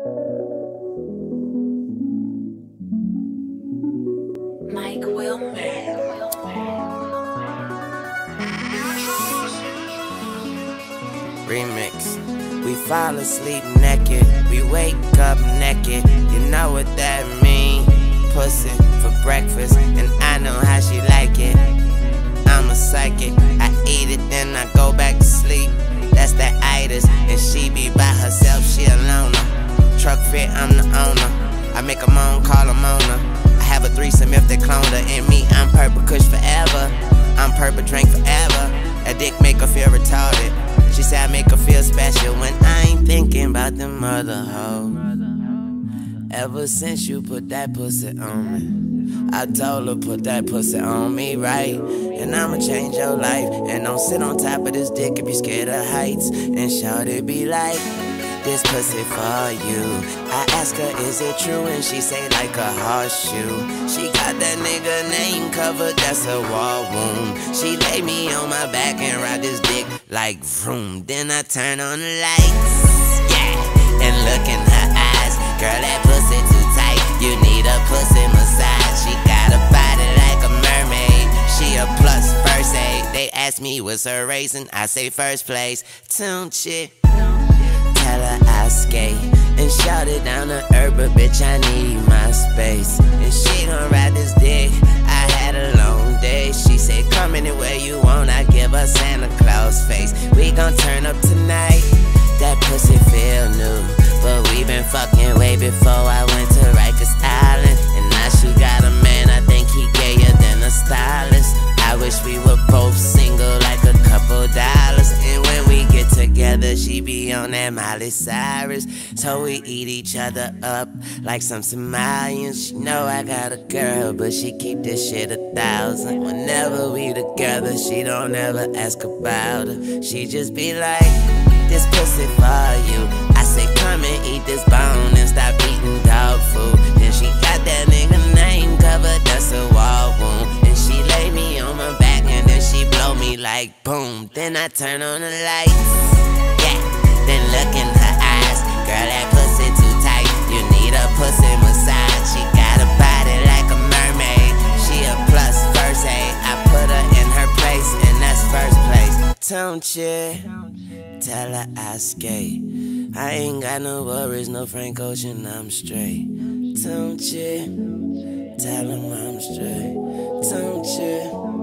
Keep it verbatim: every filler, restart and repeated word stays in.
Mike Wilmer. Remix. We fall asleep naked, we wake up naked. You know what that mean? Pussy for breakfast, and I know how she like it. I'm a psychic, I eat it then I go back to sleep. That's that itis, and she be by herself, she a loner. Truck fit, I'm the owner. I make a moan, call a Mona. I have a threesome if they clone her. And me, I'm purple kush forever. I'm purple drink forever. That dick make her feel retarded. She said I make her feel special when I ain't thinking about them other hoes. Ever since you put that pussy on me, I told her put that pussy on me, right? And I'ma change your life. And don't sit on top of this dick if you scared of heights. And shawty be like, this pussy for you. I ask her, is it true? And she say like a horseshoe. She got that nigga name covered, that's a war wound. She lay me on my back and ride this dick like vroom. Then I turn on the lights, yeah, and look in her eyes. Girl, that pussy too tight, you need a pussy massage. She got a body like a mermaid, she a plus first aid. They ask me what's her race and I say first place. Tune shit. Tell her I skate and shout it down to her, but bitch I need my space. And she gon' ride this dick, I had a long day. She say come anywhere you want, I give her Santa Claus face. We gon' turn up tonight, that pussy feel new. But we been fucking way before I went to Rikers Island. And now she got a man, I think he gayer than a stylist. I wish we were both single like a couple dollars. And when we get together, she be on that Miley Cyrus. So we eat each other up like some Somalians. She know I got a girl, but she keep this shit a thousand. Whenever we together, she don't ever ask about her. She just be like, this pussy for you. I say come and eat this bone and stop eating dog food. Then she got that nigga name covered, that's a wall wound. And she lay me on my back and then she blow me like boom. Then I turn on the lights, yeah, then look in her eyes. Girl, that pussy too tight, you need a pussy massage. She got a body like a mermaid, she a plus first aid. I put her in her place and that's first place. Don't you tell her I skate, I ain't got no worries, no Frank Ocean, I'm straight. Don't you tell him I'm straight. Don't you